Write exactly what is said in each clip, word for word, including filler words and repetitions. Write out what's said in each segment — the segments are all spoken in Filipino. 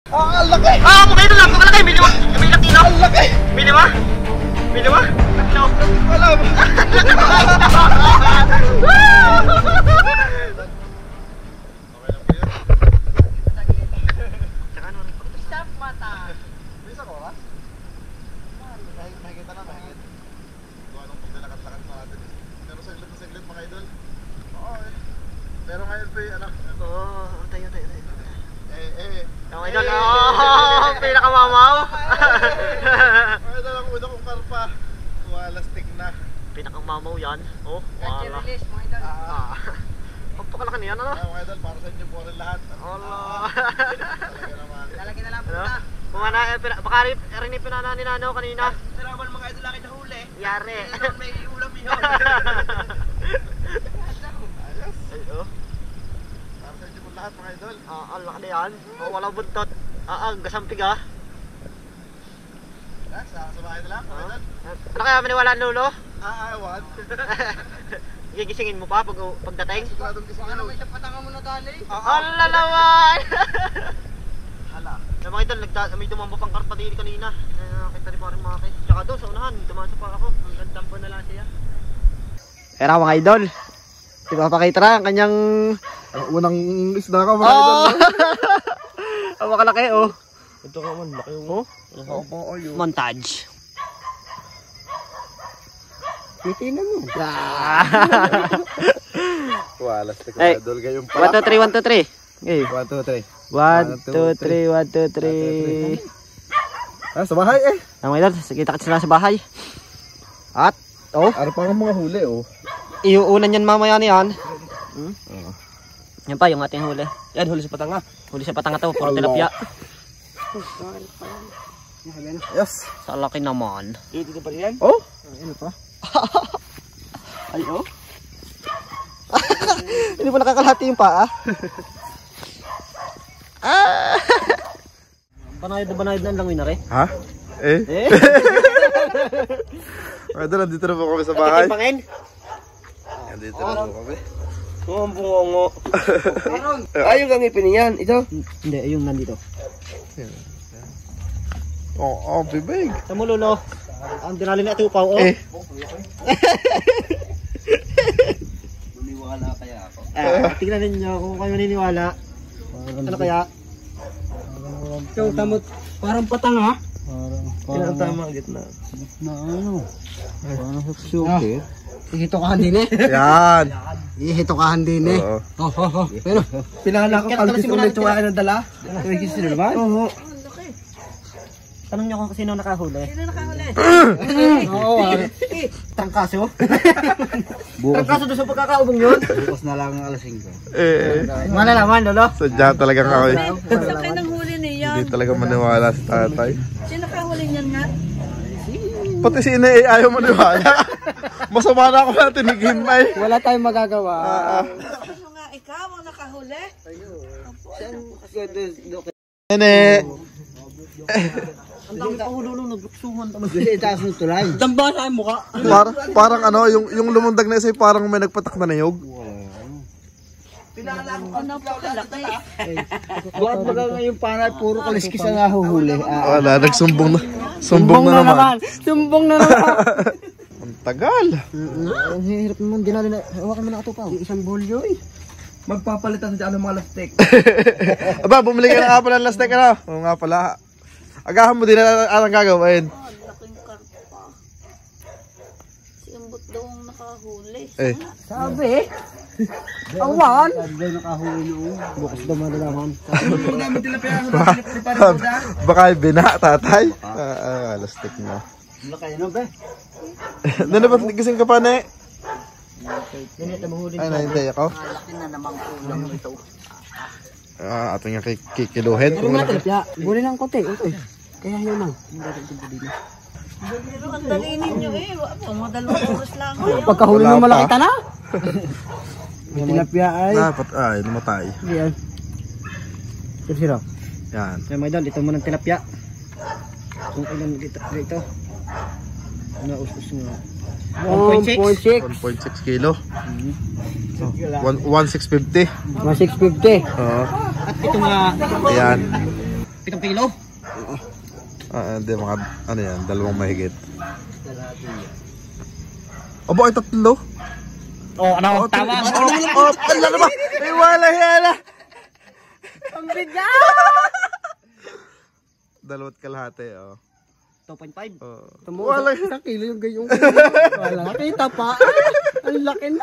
Ah, ang laki! Ah, mukha ito lang, napakalaki! Minima! May ilang kilo? Ang laki! Minima? Minima? Ano? Alam! Stop mata! Bisa ko ba? Nakikita na, mahigit. Kung anong paglalakad-lakad pa natin. Pero saglit na saglit mga idol. Oo eh. Pero ngayon pa yung ano. Oo, tayo, tayo, tayo. Eh, eh. Yung idol, oh, pinakamamaw. Mga idol, ang una kong karpa. Walastik na. Pinakamamaw yan. Oh, wala. Release, mga idol. Ah. Pagpakalaki niyan, ano? Kaya mga idol, para sa inyo po rin lahat. Allah. Talaga naman. Lalagyan na lang Ano? punta. Kung ano, eh, pina- baka rin, rin yung pinana ni Nano kanina. Salamat mga idol laki na huli. Yari. Ayun, may ulam yun. Ayos. Ay, oh. Para sa inyo po lahat mga idol. Ah, ang laki na yan. Oh, walang buntot. Ah, ah, gasampig ah. Yan, sa sa bahay na lang mga idol. Ano kaya maniwala ang lolo? Ah, awan. Gigisingin mo pa pag pagdating? Siguradong gising Ano ano. may sapatanga mo na dali? Ang lalawan! Hala. Yung mga idol, nagda- may dumambo pang karpa din kanina. Eh, nakita rin pa rin mga kay. Tsaka doon sa unahan, dumaan pa ako. Ang gandang po na lang siya. Pero mga idol, ipapakita na ang kanyang... Ang unang isda ka mga Oh! idol. Ang makalaki oh. Ito ka man, laki yung... Oh? Oo po, oh, yun. Montage. Titinan mo. Ah. Walastik Ay. mga idol. Gayong one, two, three, one, two, three. Okay. one, two, three. one, two, three, one, two, three. Ah, sa bahay eh. Ang mga idol, kita-kita sila sa bahay. At, oh, Ano pa ang mga huli oh. iuunan yan mamaya niyan. Hmm? Oo. Yan pa, yung ating huli. Yan, huli sa patanga. Huli sa patanga to, puro Allah. tilapia. Yes. Sa laki naman. Dito pa rin yan? Oh? Ano pa? Ay, oh. Hindi pa nakakalahati yung paa. Ah! Banayad na banayad na ang langwin na rin. Ha? Eh? Eh? Mga idol, nandito na po kami sa bahay. Pangin? Nandito na po kami. Oo, ang bungongo. Ay, yung gangipin niyan. Ito? Hindi, yung nandito. Oo, oh, bibig. Sa mo, lolo. Ang dinali na tupaw, oh. Eh. Maniwala kaya ako. Ah, tignan ninyo kung kayo maniniwala. Ano kaya? Ito, tamot. Parang patanga. Parang tama ang gitna. Na ano? Parang suki. Ihitokahan din eh. Yan. Ihitokahan din eh. Oo. Oh, oh, oh. Pero, pinala ko kalkis ulit tuwa ng dala. Kalkis din naman? Oo. Tanong niyo kung sino nakahuli. Sino nakahuli? Oo, ah. Trangkaso. Trangkaso doon sa pagkakaubong yun. Bukas na lang ang alas singko. Eh. Malalaman, lolo. Sadya talagang ako eh. Sa kayo nang huli niya. Hindi talaga maniwala si tatay. Sino kahuli niyan nga? Pati si Ina eh, ayaw maniwala. Masama na ako na tinigin na eh. Wala tayong magagawa. Ah, ah. Ano nga ikaw ang nakahuli? Nene. Ang dami pa hulo nagluksuhan. Itaas ng tulay. Damba sa mukha. Parang, parang ano, yung, yung lumundag na isa parang may nagpatak na niyog. Ano pa kalaki? Buat baga ngayon panay, puro kaliskis ang nahuhuli. Ah, Wala, nagsumbong na. Sumbong na naman. Sumbong na naman. Ang tagal. Ang hirap naman, dinali na. Hawakan mo na ito pa. Isang bulyo eh. Magpapalitan sa ano mga lastik. Aba, bumili ka na nga pala ng lastek ano. Oo nga pala. Agahan mo din na anong gagawin. Oh, laking karpa. Si Ambot daw ang nakahuli. Eh. Sabi. Awan. Bukas daw malalaman. Baka bina, tatay. Ah, ah, lastek na. Laki ano ba? Ano ba, gising ka pa na eh? Ganito mahuli. Ay, nahintay ako. Laki na namang ulam ito. Ah, ato nga kikiluhin. Ano nga tilapia? Buli lang konti. Ito. Kaya yun lang. Pero ang dali ninyo eh. Mga dalawang oras lang ngayon. Pagkahuli Wala ng malaki pa. tana. May tilapia ay. Dapat, ay, namatay. Yan. Ito sila. Yan. Kaya mga idol, dito muna ng tilapia. Kung ilan dito. Dito. Ano, us-us nga. one point six. one point six kilo. one six fifty. one six fifty. Oo. At ito nga, Ayan. pitong kilo. Ah, hindi, mga, ano yan, dalawang mahigit. Aba, ay tatlo. Oh, ano, Oh, tama. Oh, oh, ala na ba? Ay, wala, wala. Ang bigat! Dalawat kalahati, oh. two point five. Oh. Tamo, Wala. isang kilo yung gayong. Wala, kita pa. Ang laki na.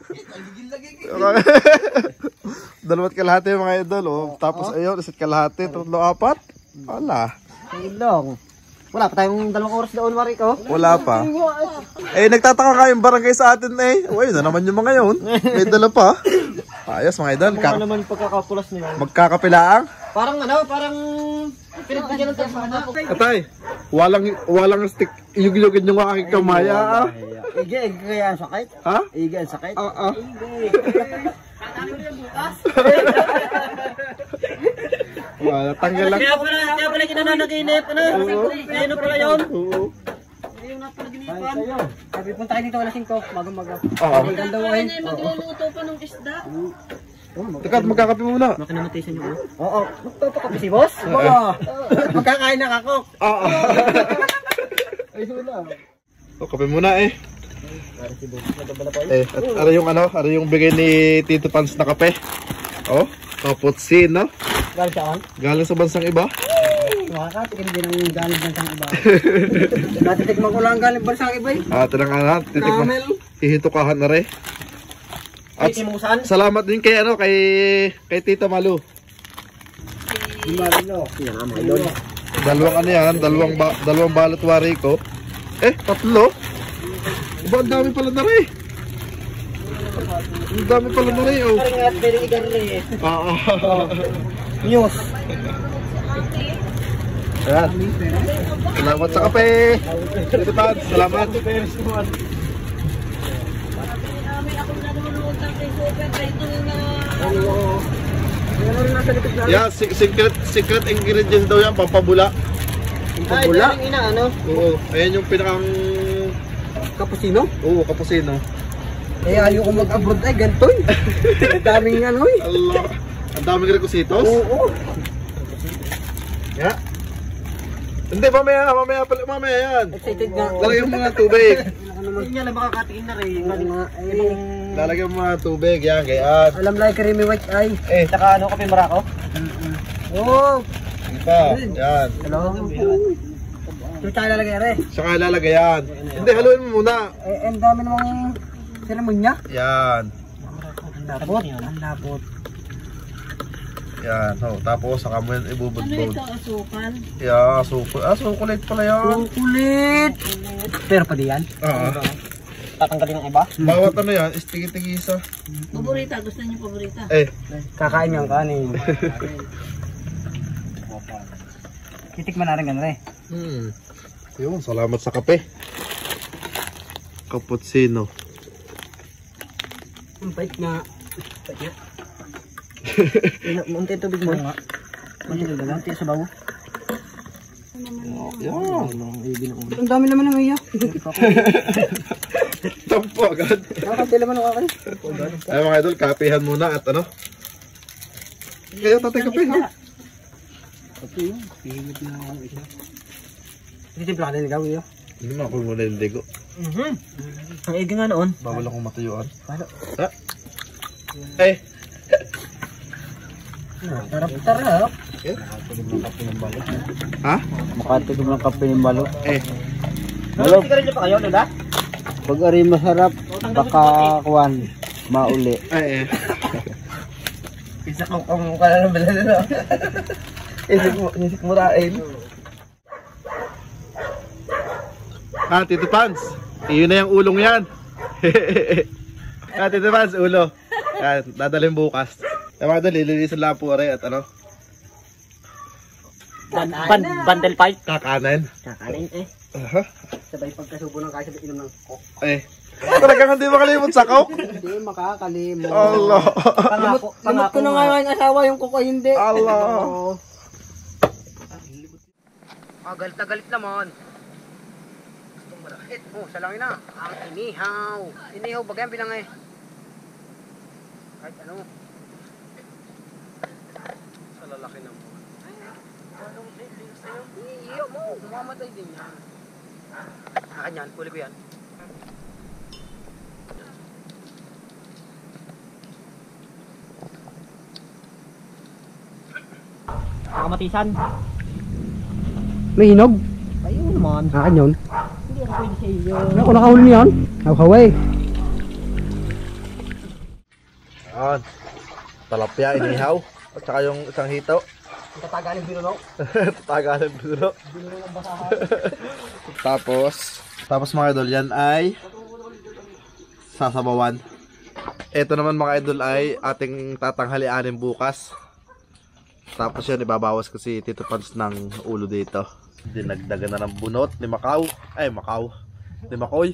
Dalawat kalahati mga idol, oh. Tapos ayun, isa't kalahati, tatlo, apat. Wala. Ilong. Wala pa tayong dalawang oras doon, Marik, oh. Wala pa. Eh, nagtataka nga yung barangay sa atin eh. Uy, na naman yung mga yun. May dala pa. Ayos mga idol. Ano Ka- naman pagkakapulas nila? magkakapilaang. Parang ano, parang pinagbigyan ng tasmana. Atay, walang walang stick. Iyug-iyugin yung aking kamay. Ah. Ige, ige kaya ang sakit. Ha? Ige ang sakit. Ah, ah. Wala, tanggal lang. Kaya pala, kaya pala kinananaginip, ano? Ano pala yun? Oo. Ayun na pala ginipan. Sabi, punta kayo dito, wala singko, maga-maga. Oo. Ganda ko eh. Magluluto pa ng isda. Teka, magkakape muna. Makinamatay sa inyo. Oo, magpapakapi si boss? Oo. Magkakain na kakok. Oo. Ay, wala. O, kape muna eh. Para si boss, nagabala pa Eh, at ano yung ano, ano yung bigay ni Tito Pans na kape? Oh, kaputsin, no? Galing siya on? Galing sa bansang iba. Makakatikin din ang galing bansang iba. Natitikman ko lang galing bansang iba eh. Ah, tinang ano, titikman. Camel. Hihitukahan na rin. At At timusan? salamat din kay ano, kay kay Tito Malu. Marino. Yan nga mga idol. Dalawang ano yan, dalawang ba, dalawang balot wari ko. Eh, tatlo. Ba, ang dami pala na rin. Ang dami pala na rin, oh. Parang at very eagerly eh. Ah, ah. News. Ayan. Salamat sa kape. Tito Pans, salamat. Yeah, se- secret secret ingredients daw yan, pampabula. Ay, Pampabula. yung ina ano? Oo, ayan yung pinakang Kapusino? oo, kapusino. Eh, ayoko mag-abroad ay, ganito eh. Ang daming ano eh. Allah. Ang daming requisitos. Oo. Yeah. Hindi, mamaya, mamaya pala, mamaya yan. Excited nga. Lalagyan mo mga tubig. Hindi niya lang makakatiin na rin. Mga, eh, Lalagyan mo mga tubig, yan, gayaan. alam lang creamy white ay. Eh, Saka ano, kape marako? Oo. ito, yan. Hello. Ito tayo lalagay rin. Saka ilalagay yan. Hindi, haluin mo muna. Eh, ang dami namang seremonya. Yan. Labot. Ang labot. Yan, oh, tapos saka mo yan Ano ibubudbud. ito, asukal? Yeah, suko. Ah, sukulit pala yan. Ang kulit. Pero pa diyan. Ah, Tatanggalin ng iba? bawat ano yan, is tigi-tigisa. Paborita, gusto niyo paborita? Eh, Kakain yung kanin. Titikman na rin ganun eh. hmm. Yun, salamat sa kape. Cappuccino. Ang pait na. Munti tubig mo. Munti na lang. Munti sa bawo. Yan. Ang dami naman ng iya. Tampo agad. Nakakasila naman ang akin. Ay mga idol, kapehan muna at ano. Kaya tatay kape ha. Kape yun. Pihigit na ako isa. Titimpla ka din ikaw iyo. Hindi mo ako muna yung ligo. Mhm. Ang igi nga noon. Bawal akong matuyuan. Paano? Ah. Eh. Tarap tarap. Ha? Makatulog ng kape ng balo. Eh. Ano? Sigarilyo pa kayo, Lola? Pag ari masarap, baka kuwan, mauli. Ay eh. Isa kong kong ka na ng balala. Isip mo, isip mo rain. Ah, Tito Pans. Iyon na yung ulong yan. Ah, Tito Pans, ulo. Yan, dadalhin bukas. Yung mga idol, lilinisan lang po rin at ano, Ban ban bundle pipe. kakanin. Kakanin eh. Aha. Sabay pagkasubo ng kasabay inom ng kok. Eh. Talagang hindi makalimot sa coke. Hindi makakalimot. Allah. Pangako, Limot pangako. ko na nga ngayon asawa yung koko hindi. Allah. Oo. Ah, galit na galit naman. Gustong malakit. Oh, salangin na. Ang inihaw. Inihaw, bagayan bilang eh. Kahit ano. Sa lalaki naman. Mamamatay din yan. Akin yan, huli ko yan. Makamatisan. May hinog. Ayun naman. Akin yun. Hindi ako pwede sa iyo. Ako nakahuli niyan. Nakahaway. Yan. Talapya, inihaw. At saka yung isang hito. Ang tatagaling binuno. Tagalan duro. Binuno ng basahan. Tapos, tapos mga idol, yan ay sasabawan. Ito naman mga idol ay ating tatanghalianin bukas. Tapos yan, ibabawas ko si Tito Pans ng ulo dito. Dinagdagan na ng bunot ni Macau. Ay, Macau. Ni Makoy.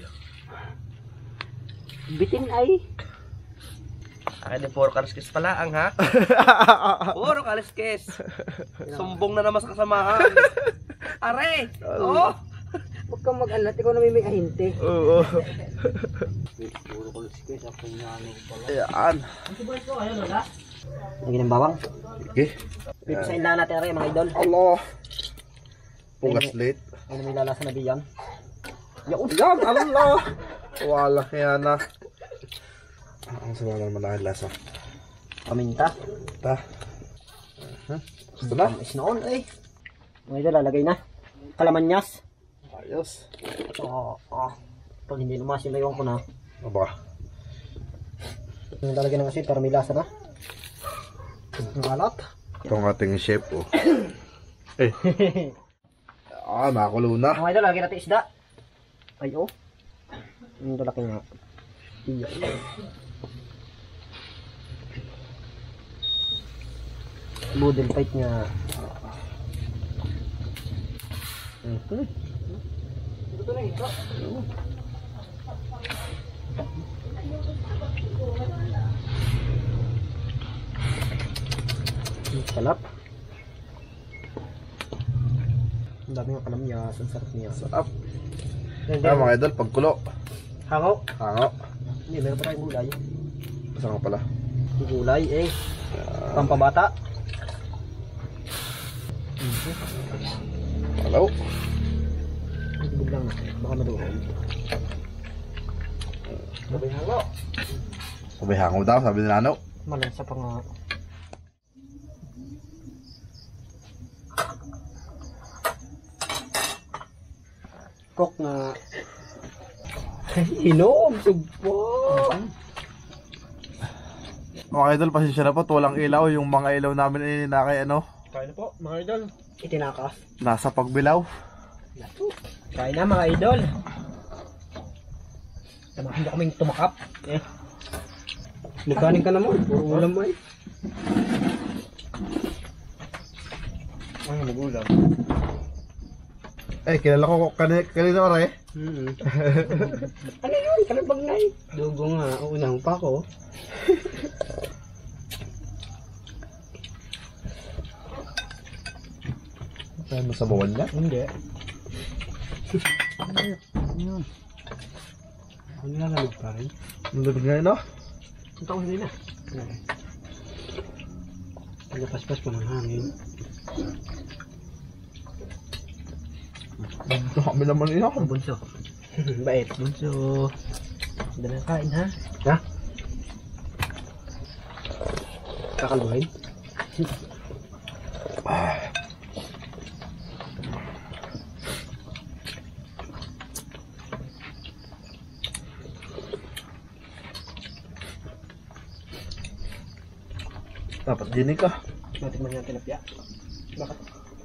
Bitin ay. Akin yung puro kaliskis pala ang ha? Puro kaliskis. Sumbong na naman sa kasamahan. Are! Oo! Huwag kang mag-alat, ikaw na may may ahinte. Oo. Puro kaliskis, ako nga ano pala. Ayan. Lagi ng bawang. Okay. Pipisain lang natin rin mga idol. Allah. Pugas late. Ano may lalasa na diyan? Yaon! Yan, Allah. Wala kaya na. Ang sama naman na lasa. Paminta. Ta. Uh-huh. Gusto na? Is noon eh. Mga idol, lalagay na. Kalamanyas. Ayos. Oo. Oh, oh. Pag hindi lumasin, layuan ko na. Aba. Yung lalagay ng asin para may lasa na. Ang alat. Itong ating chef, oh. Eh. Ah, nakulo na. Mga idol, lagyan natin isda. Ay, oh. Yung dalaki nga. Iya. Model fight nga. Mm-hmm. Ito na ito. Salap. Ang dami ng kalamyas. Ang sarap niya. Sarap. Ah, mga idol, pagkulo. Hango. Hango. Hindi, meron pa tayong gulay. Basta nga pala. Yung gulay eh. Pampabata. Hello. Tubig lang. Baka madurog. Sabay hango. Sabi hango daw, sabi ni Nano. Malansa pa nga. Kok nga. Inom, sugpo. Mga idol, pasensya na po, walang ilaw. Yung mga ilaw namin ay nakay ano, Kain na po, mga idol. Itinakas. nasa pagbilaw. Kain na, mga idol. Tamahan niyo kaming tumakap. Eh. Nagkanin ka naman. Puro ulam mo eh. Ano mag-ulam? Eh, kilala ko kanina, kanina ore. Mm-hmm. Ano yun? Kalabag na eh. Dugo nga. Unang pa ko. Ano mo sa bawan niya? Hindi. Ano yun? Ano nalamig pa rin? Ang labig nga yun, no? Ang taon nila. Nagapaspas pa ng hangin. Kami naman yun ako. Ang bunso. Bait. Bunso. Dala kain ha. Ha? Kakalbuhin? Dapat dinig ka. Natikman niya ang tilapia. Bakit?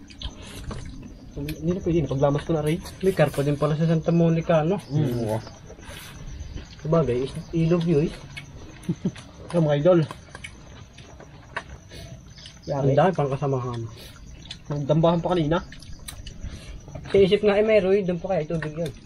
Hindi na pwede. Paglamas ko na rin. May karpa din pala sa Santa Monica, no? Mm. Sabagay, ilog yun eh. Ang mga idol. Ang dami pang kasamahan. Nagdambahan pa kanina. Sa isip nga eh meron, doon pa kaya tubig yun.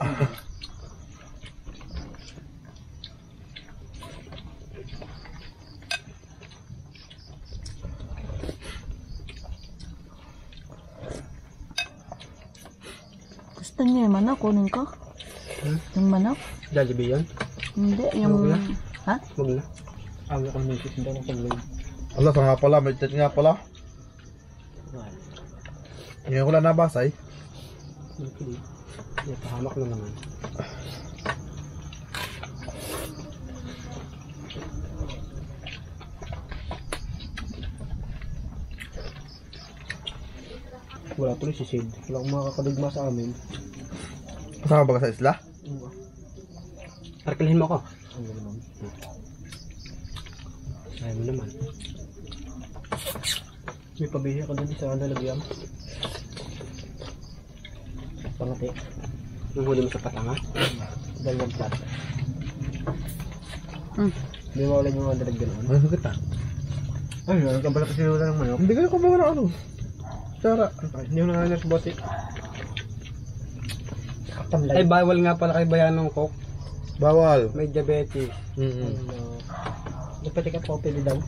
Gusto niya yung manok, kunin ko. Hmm? Yung manok? Jollibee yan? Hindi, yung... Wala. Ha? Wag na. Ang ako ng isip daw ng paglag. Allah, sa nga pala, may chat nga pala. Ngayon ko lang nabasa eh. Okay. Yeah, pahamak na naman. Wala tuloy si Sid. Wala akong makakadugma sa amin. Kasama ba ka sa isla? Arkilhin mo ako. Ang gano'n naman. Ayaw mo naman. May pabihi ako dun sa lalagyan. Pangati. Yung huli mo sa patanga. Dalawang plat. Hmm. Hindi mo ulit yung mga dalag gano'n. Ano kita? Ay, nagkabala kasi wala ng manok. Hindi kayo kumawa na ano. Sara. Hindi mo nanganak sa bote. Ay, bawal nga pala kay Bayanong Coke. Bawal. May diabetes. Mm-mm. Ano, dapat ka po pili daw.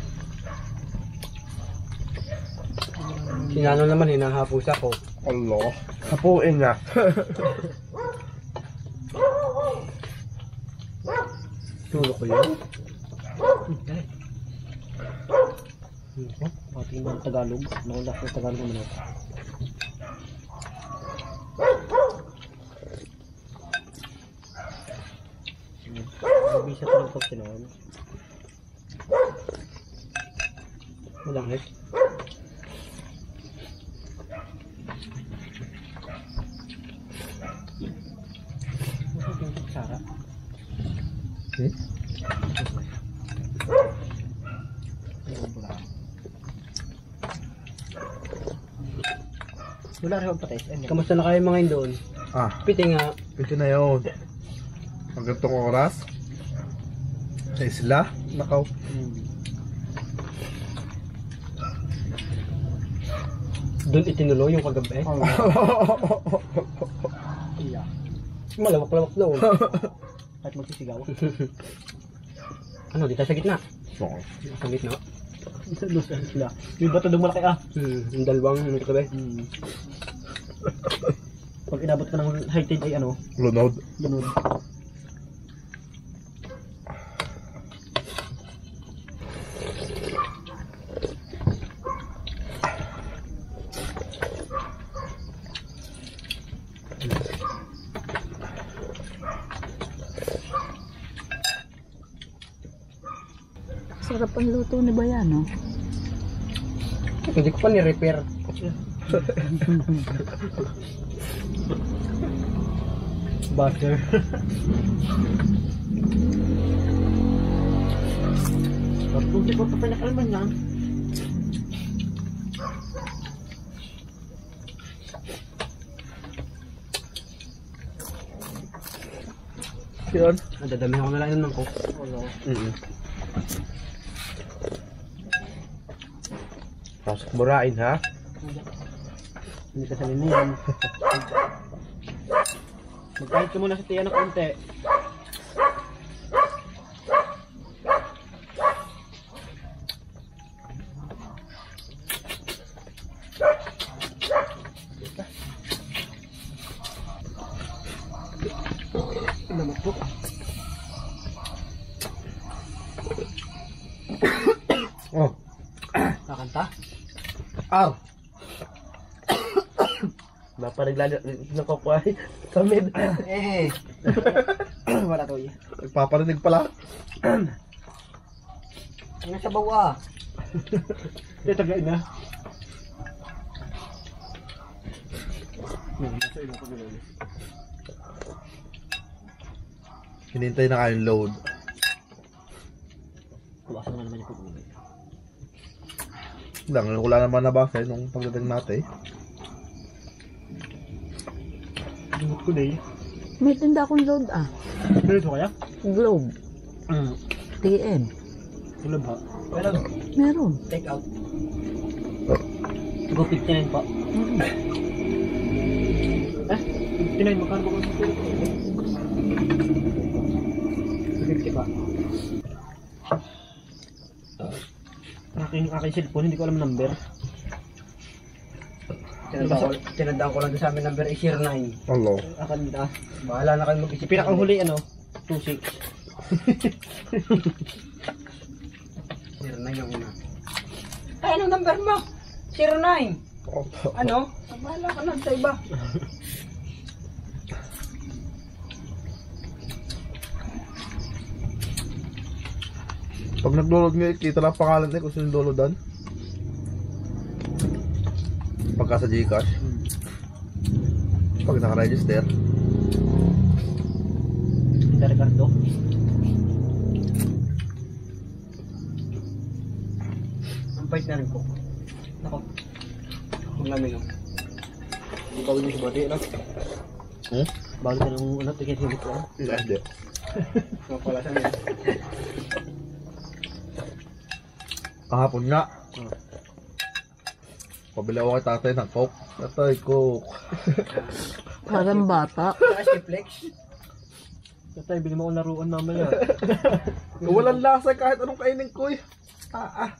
Sinano naman, hinahapos ako. Allah. Hapuin niya. Tulo ko yun. Okay. Ano? Pating ba ang Tagalog? Nakulak ng Tagalog naman ako. Sabi siya talagang pag sinawan. Malangit. Masarap yung kutsara. Hmm? Wala rin ang patay. Kamusta na kayo mga doon? Ah, Piti nga. ito na yun. Ang gantong oras. Sa isla. Nakaw. Doon itinulo yung kagabi. Iya. Malawak-lawak daw. Kahit magsisigaw. Ano, dito sa gitna? Oo. Sa gitna? Doon sa sila. May bato doon malaki ah. Hmm, yung dalawang ano kagabi. Hmm. Pag inabot ka ng high tide ay ano? Lunod. Lunod. Sarap ang luto ni Bayano. Hindi ko pa ni-repair. Butter. Pagpunti ko pa pinakalman yan. Yun. Nadadami ako na lang yun ng coke. Wala. Mm-mm. Pasok burain ha. Hindi ka salin na yan. Magkahit ka muna sa tiyan ng konti. Lamat po. Oh. Kakanta? Ar. Naparigla ng kukuhay sa mid. Eh. Wala to eh. Nagpaparinig pala. Ano sa bawa? Ito tagay na. Hinintay na kayong load. Kuwasan nga naman yung pag-uwi. Lang, wala naman nabasa nung pagdating natin. Lumot ko day. May tinda akong load ah. Dito kaya? Globe. Hmm. T M. Tulab ha? Pero, Meron. take out. Go fifty-nine pa. Meron. Eh? fifty-nine magkano ba kung fifty pa. Aking, aking cellphone, hindi ko alam number. Tinandaan ko, tinandaan ko lang doon sa amin number is zero nine. Hello. Akan ah, Bahala na kayo mag-isip. pinakahuli ano, two six. zero nine yung una. Ay, anong number mo? zero nine. Ano? Bahala ka lang sa iba. Pag nag-download nga, kita lang pangalan niya kung sino downloadan. Pagka sa Gcash. Pag naka-register. Kita Ricardo. Ang pahit na rin ko. Ako. Huwag namin lang. Hindi pa ulit sa bati, no? Hmm? Bago ka ng ano, tiket hilit ko. Hindi, hindi. Mga pala sa nila. Kahapon nga. Pabila ko kay tatay ng coke. Tatay, coke. Parang bata. Saka flex. Tatay, bili mo akong laruan naman yan. Walang lasa kahit anong kainin ko eh. Ah, ah.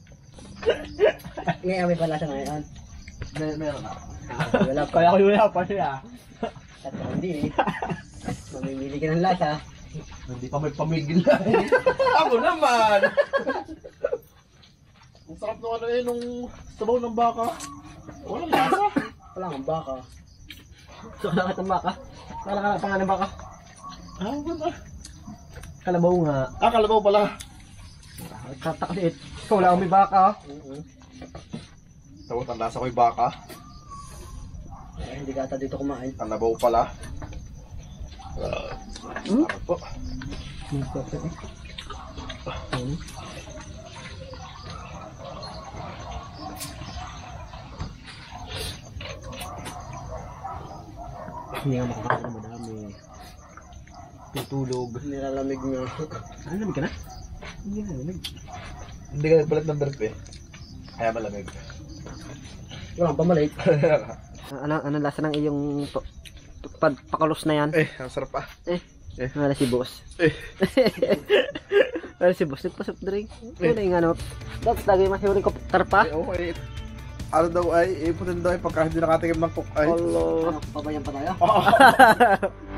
Ngayon may pala sa ngayon. May, meron na. Wala pa. Kaya ko wala pa siya. At hindi eh. Mamimili ka ng lasa. Hindi pa may pamigil na. Ako naman! Ang sarap nung ano eh, nung sabaw ng baka. Walang lasa. Wala kang baka. So, kala ka ng baka? Kala ka na pangalan ng baka? Ah, wala. Kalabaw nga. Ah, kalabaw pala. Tataklit. Ikaw wala akong may baka. Sabot ang lasa ko yung baka. Ay, hindi ka ata dito kumain. Kalabaw pala. Hmm? Po. Hindi nga makakain na madami. Tutulog. Nilalamig nyo. Ano, lamig ka na? Hindi na, lamig. Hindi ka nagpalit ng berp eh. Kaya malamig. Wala kang pamalik. Ano, ano lasa ng iyong pa- pa- pakalos na yan? Eh, ang sarap ah. Eh, Eh. wala si boss. Eh. Wala si boss, nagpasok drink. Wala yung ano. Dapat lagi masihuling ko tarpa. Eh, okay. Ano daw ay, ipunin daw ay pagka hindi nakatikim ng coke ay. Allah. Pabayan pa tayo. Oo.